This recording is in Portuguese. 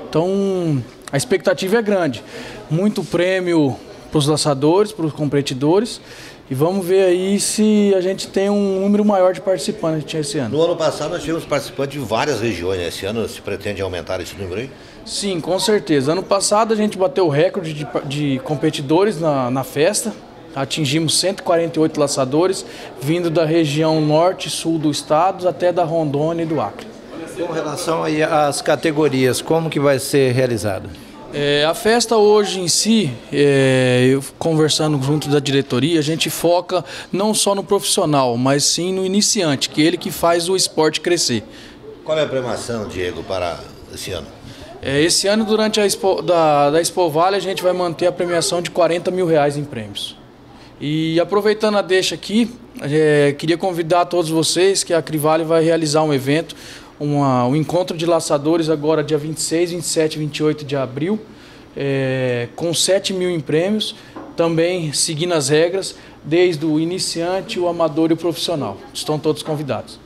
Então, a expectativa é grande. Muito prêmio para os laçadores, para os competidores. E vamos ver aí se a gente tem um número maior de participantes que tinha esse ano. No ano passado nós tivemos participantes de várias regiões. Esse ano se pretende aumentar esse número aí? Sim, com certeza. Ano passado a gente bateu o recorde de competidores na festa. Atingimos 148 laçadores, vindo da região norte e sul do estado, até da Rondônia e do Acre. Com relação aí às categorias, como que vai ser realizado? A festa hoje em si, eu conversando junto da diretoria, a gente foca não só no profissional, mas sim no iniciante, que é ele que faz o esporte crescer. Qual é a premiação, Diego, para esse ano? Esse ano, durante a Expo Vale, a gente vai manter a premiação de R$40 mil em prêmios. E aproveitando a deixa aqui, queria convidar todos vocês que a Crivale vai realizar um evento, um encontro de laçadores agora dia 26, 27 e 28 de abril, com 7 mil em prêmios, também seguindo as regras, desde o iniciante, o amador e o profissional. Estão todos convidados.